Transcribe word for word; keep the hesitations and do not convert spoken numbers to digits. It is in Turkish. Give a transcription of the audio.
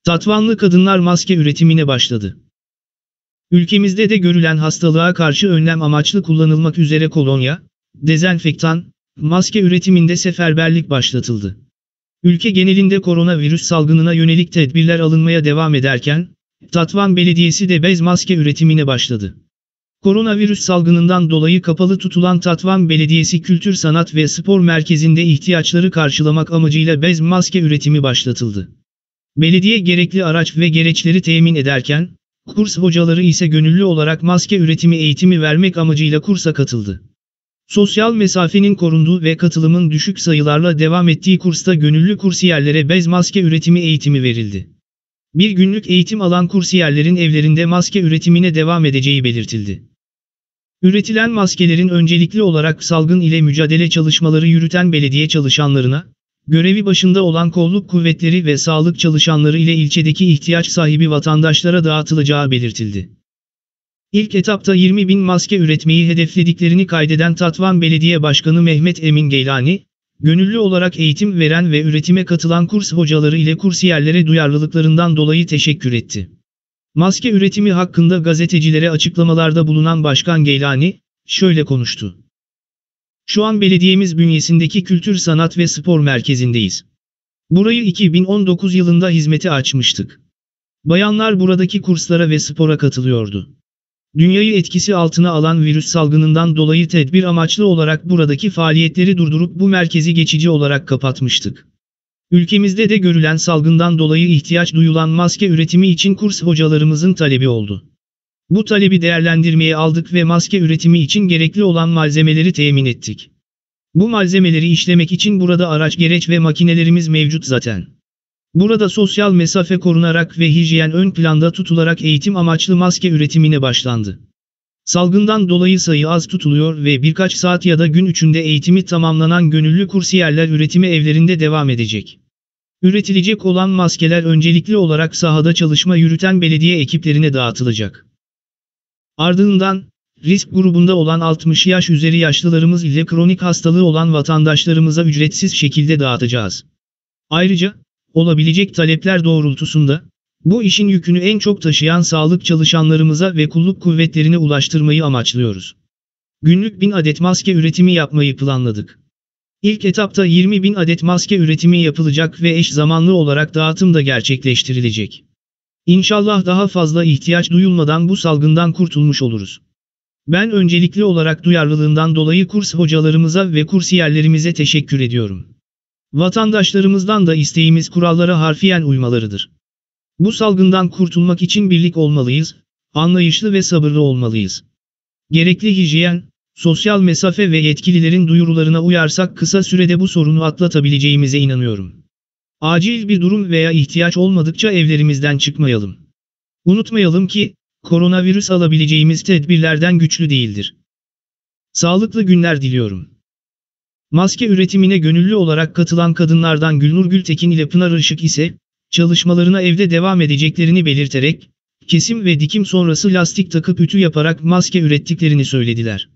Tatvanlı kadınlar maske üretimine başladı. Ülkemizde de görülen hastalığa karşı önlem amaçlı kullanılmak üzere kolonya, dezenfektan, maske üretiminde seferberlik başlatıldı. Ülke genelinde koronavirüs salgınına yönelik tedbirler alınmaya devam ederken, Tatvan Belediyesi de bez maske üretimine başladı. Koronavirüs salgınından dolayı kapalı tutulan Tatvan Belediyesi Kültür Sanat ve Spor Merkezi'nde ihtiyaçları karşılamak amacıyla bez maske üretimi başlatıldı. Belediye gerekli araç ve gereçleri temin ederken, kurs hocaları ise gönüllü olarak maske üretimi eğitimi vermek amacıyla kursa katıldı. Sosyal mesafenin korunduğu ve katılımın düşük sayılarla devam ettiği kursta gönüllü kursiyerlere bez maske üretimi eğitimi verildi. Bir günlük eğitim alan kursiyerlerin evlerinde maske üretimine devam edeceği belirtildi. Üretilen maskelerin öncelikli olarak salgın ile mücadele çalışmaları yürüten belediye çalışanlarına, görevi başında olan kolluk kuvvetleri ve sağlık çalışanları ile ilçedeki ihtiyaç sahibi vatandaşlara dağıtılacağı belirtildi. İlk etapta yirmi bin maske üretmeyi hedeflediklerini kaydeden Tatvan Belediye Başkanı Mehmet Emin Geylani, gönüllü olarak eğitim veren ve üretime katılan kurs hocaları ile kursiyerlere duyarlılıklarından dolayı teşekkür etti. Maske üretimi hakkında gazetecilere açıklamalarda bulunan Başkan Geylani, şöyle konuştu. Şu an belediyemiz bünyesindeki Kültür Sanat ve Spor Merkezi'ndeyiz. Burayı iki bin on dokuz yılında hizmete açmıştık. Bayanlar buradaki kurslara ve spora katılıyordu. Dünyayı etkisi altına alan virüs salgınından dolayı tedbir amaçlı olarak buradaki faaliyetleri durdurup bu merkezi geçici olarak kapatmıştık. Ülkemizde de görülen salgından dolayı ihtiyaç duyulan maske üretimi için kurs hocalarımızın talebi oldu. Bu talebi değerlendirmeye aldık ve maske üretimi için gerekli olan malzemeleri temin ettik. Bu malzemeleri işlemek için burada araç gereç ve makinelerimiz mevcut zaten. Burada sosyal mesafe korunarak ve hijyen ön planda tutularak eğitim amaçlı maske üretimine başlandı. Salgından dolayı sayı az tutuluyor ve birkaç saat ya da gün içinde eğitimi tamamlanan gönüllü kursiyerler üretimi evlerinde devam edecek. Üretilecek olan maskeler öncelikli olarak sahada çalışma yürüten belediye ekiplerine dağıtılacak. Ardından, risk grubunda olan altmış yaş üzeri yaşlılarımız ile kronik hastalığı olan vatandaşlarımıza ücretsiz şekilde dağıtacağız. Ayrıca, olabilecek talepler doğrultusunda, bu işin yükünü en çok taşıyan sağlık çalışanlarımıza ve kulluk kuvvetlerine ulaştırmayı amaçlıyoruz. Günlük bin adet maske üretimi yapmayı planladık. İlk etapta yirmi bin adet maske üretimi yapılacak ve eş zamanlı olarak dağıtım da gerçekleştirilecek. İnşallah daha fazla ihtiyaç duyulmadan bu salgından kurtulmuş oluruz. Ben öncelikli olarak duyarlılığından dolayı kurs hocalarımıza ve kursiyerlerimize teşekkür ediyorum. Vatandaşlarımızdan da isteğimiz kurallara harfiyen uymalarıdır. Bu salgından kurtulmak için birlik olmalıyız, anlayışlı ve sabırlı olmalıyız. Gerekli hijyen, sosyal mesafe ve yetkililerin duyurularına uyarsak kısa sürede bu sorunu atlatabileceğimize inanıyorum. Acil bir durum veya ihtiyaç olmadıkça evlerimizden çıkmayalım. Unutmayalım ki, koronavirüs alabileceğimiz tedbirlerden güçlü değildir. Sağlıklı günler diliyorum. Maske üretimine gönüllü olarak katılan kadınlardan Gülnur Gültekin ile Pınar Işık ise, çalışmalarına evde devam edeceklerini belirterek, kesim ve dikim sonrası lastik takıp ütü yaparak maske ürettiklerini söylediler.